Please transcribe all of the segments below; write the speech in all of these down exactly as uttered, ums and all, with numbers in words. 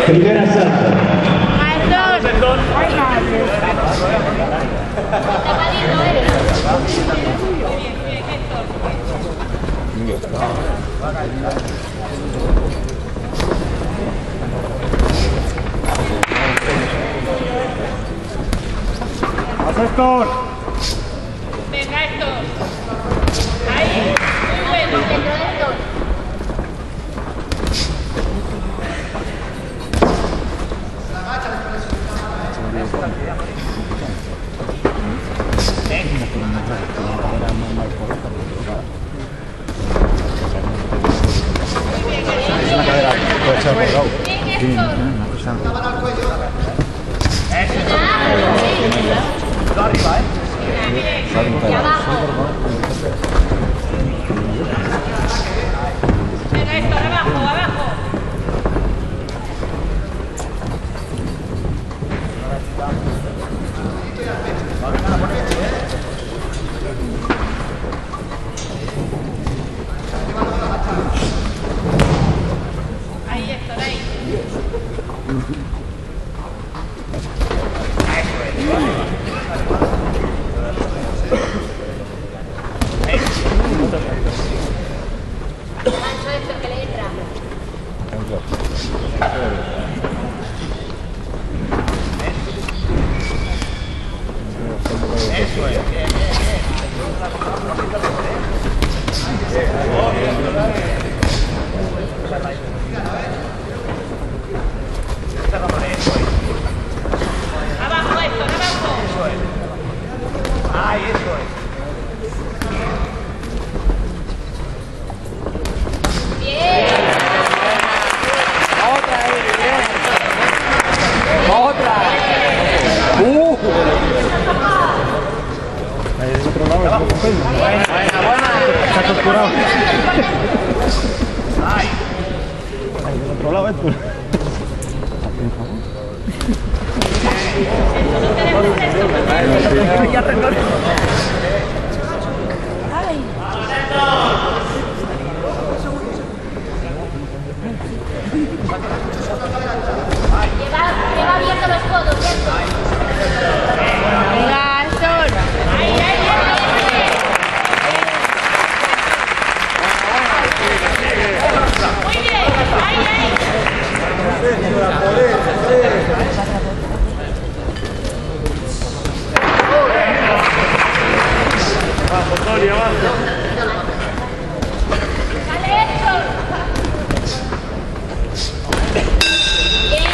Primer asalto. Héctor. Venga, Héctor. Ahí. Muy bueno. Héctor. Arriba, ¿eh? Y abajo. Venga, Héctor, abajo, abajo. Ahí, Héctor, ahí. Mancho, Héctor, que le entra. Eso es, bien, bien, Abajo, Héctor, abajo. eso es. Ahí, eso es. Bien. Otra, bien. Otra. Uh. Ahí del otro lado. Buena, buena, buena. Está torturado. Ahí. Ahí del otro lado, Héctor. Ya recorre. Lleva, lleva abiertos los codos, ¿cierto? Venga, Héctor. Ahí, ahí, ahí. Muy bien, ahí, ahí. Vamos, Tori, avanza. Dale, Héctor. Bien.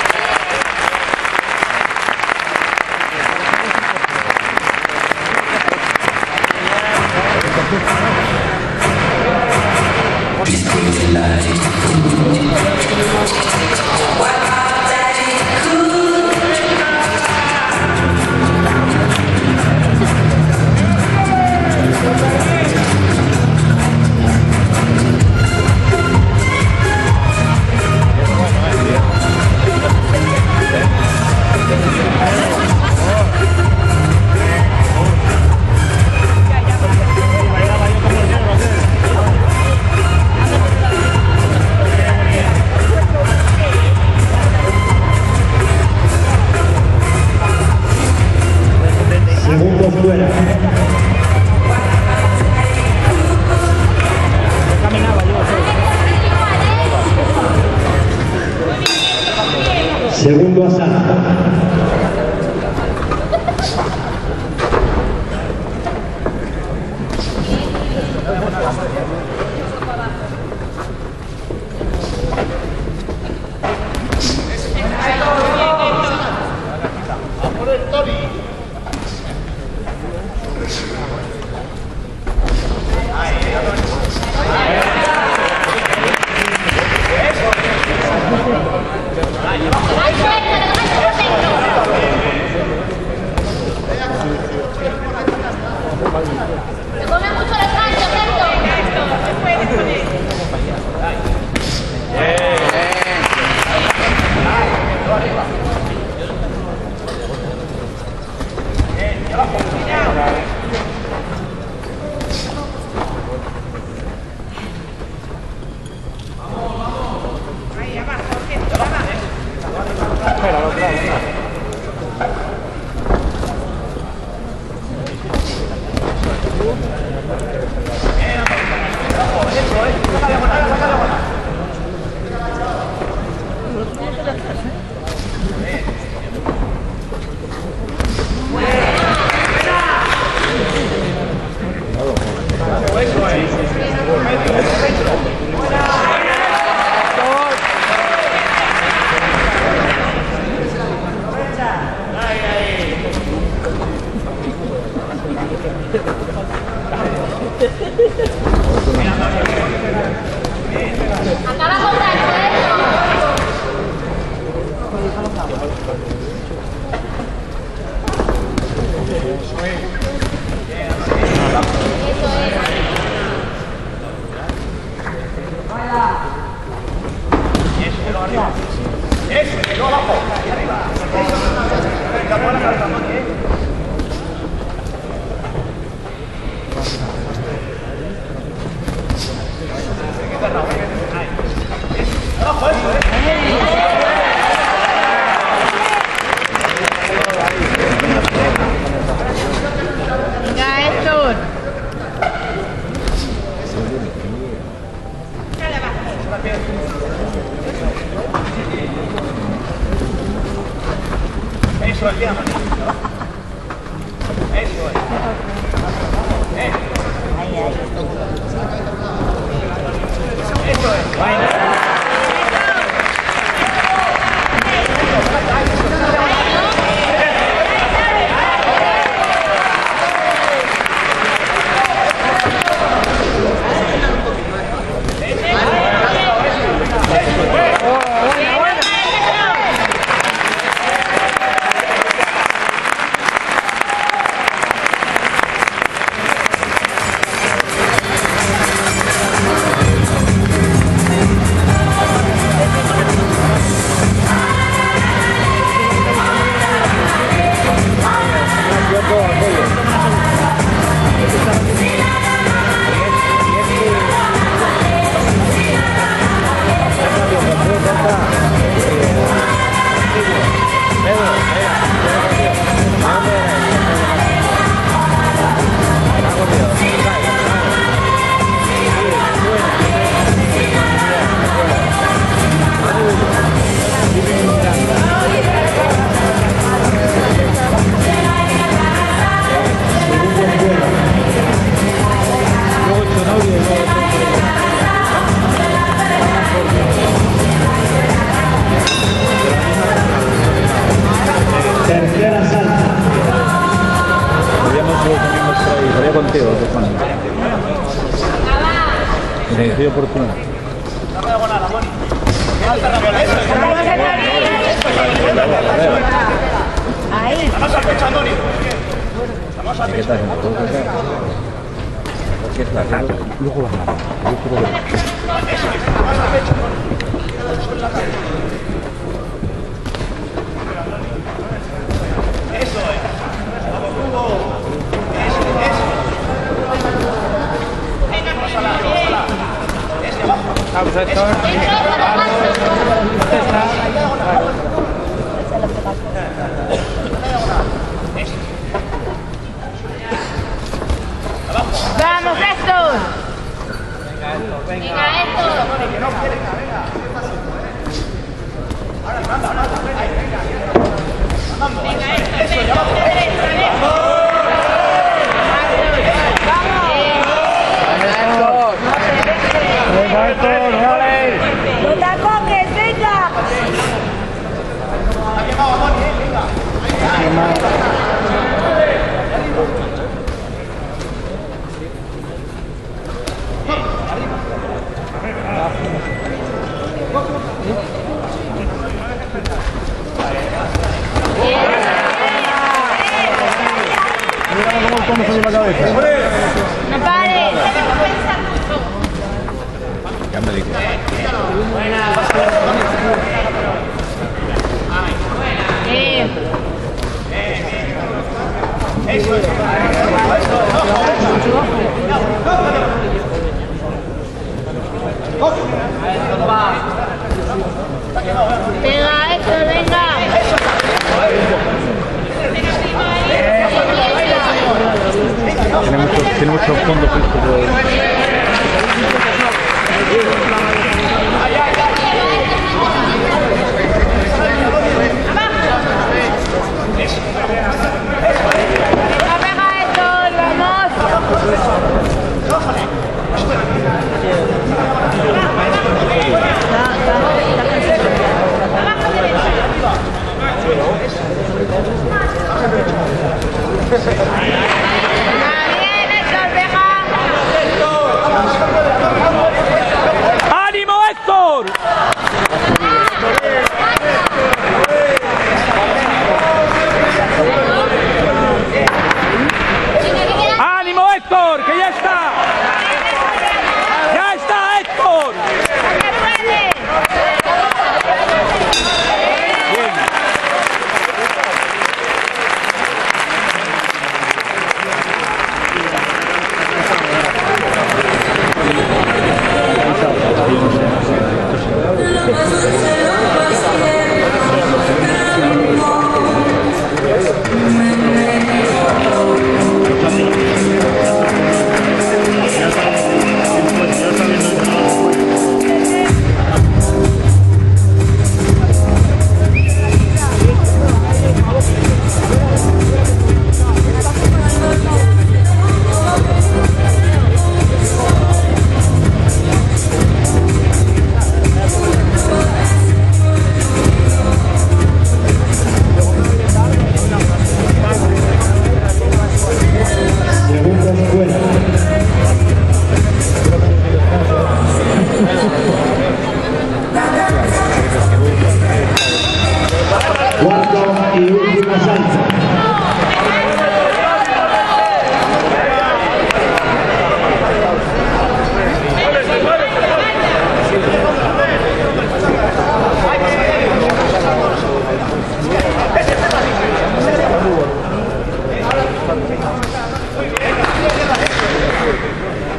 Segundos fuera. Segundo asalto. Mancho, Héctor, mancho, Acaba con la Eso, y luego abajo, ahí arriba. Venga, buena cabeza, Moni, ¿eh? Abajo, eso, ¿eh? Venga, Héctor. Eso es, bien, Moni. Eso es. Eh. Eso es. Tercera salta. Estaría contigo, Juan. Qué oportunidad. Ahí. Vamos al pecho, Andoni. Vamos al ¿Qué pecho. estás haciendo? ¿Qué estás haciendo? Luego vas a ganar. Yo quiero ver. Eso es. Vamos al pecho, Andoni. Eso es. Vamos, Hugo. Eso, eso. Vamos a la, vamos a la. Ese abajo. Vamos, Héctor. Vamos, Héctor. Venga, Héctor, venga. Venga, Héctor. Que no quiere, venga, venga. Ahora, anda, anda, anda. Ahí, venga. Andando. Venga, Héctor. Eso, y abajo. Venga, Héctor, vale. ¡No te acoges, venga! Ha quemado a Moni, eh, venga. Mira cómo se lleva la cabeza. ¡No pares! Ya me dijo. Eh. Eso es. Venga, Héctor, venga. Tiene mucho, tiene mucho fondo físico. Venga, Héctor, vamos.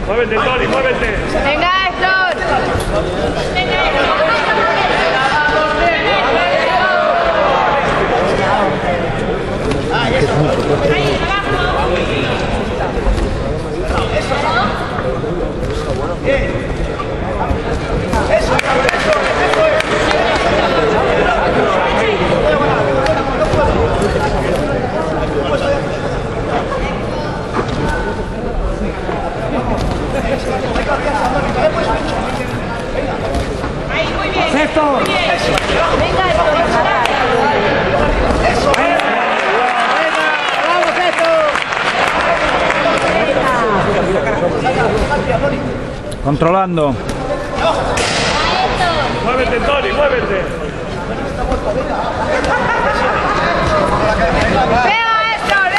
Muévete, Tony, muévete. Venga, Héctor. Héctor. Venga, Héctor. Controlando. Muévete, Tony, muévete. Venga, Héctor,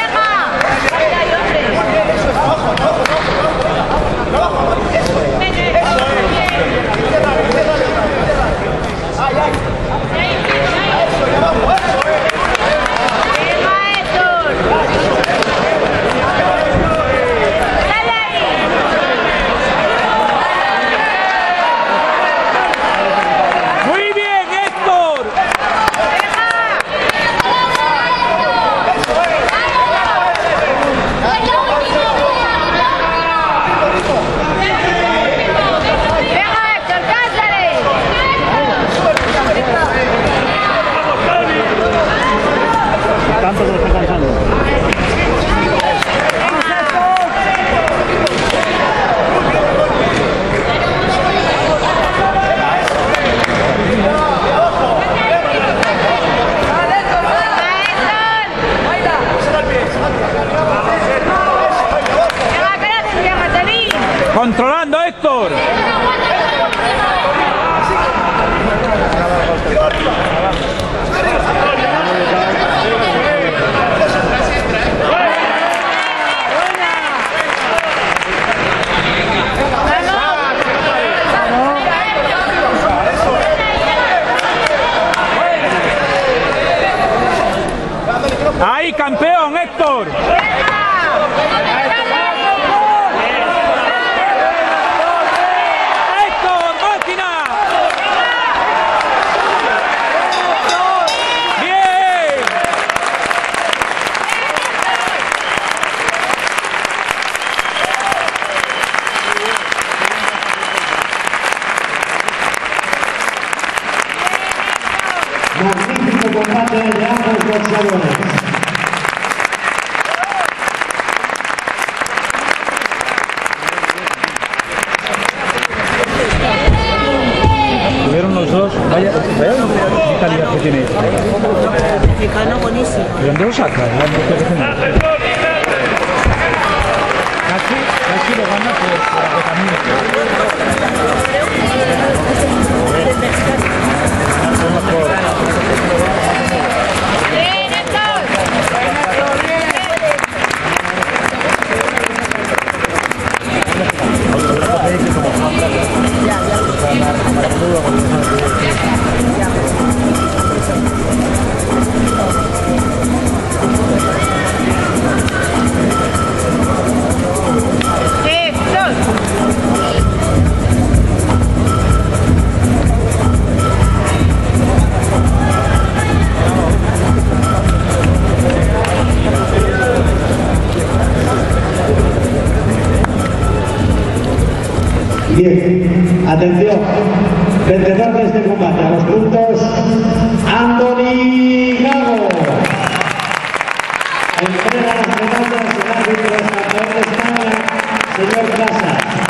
Muy bien, Héctor. venga, Héctor, cásale. Tanto que lo está cansando. Controlando, Héctor. Ahí, campeón, Héctor. Héctor, máquina. Bien. Magnífico combate de ambos boxeadores. Tuvieron los dos. Vaya, vaya qué calidad que tiene. Mexicano buenísimo. ¿De dónde lo saca? Casi, casi lo gana por, por agotamiento. Bien, Héctor. Bien, atención, vencedor de este combate a los puntos, Andoni Gago. Entrega las medallas el árbitro campeón de España, señor Casas.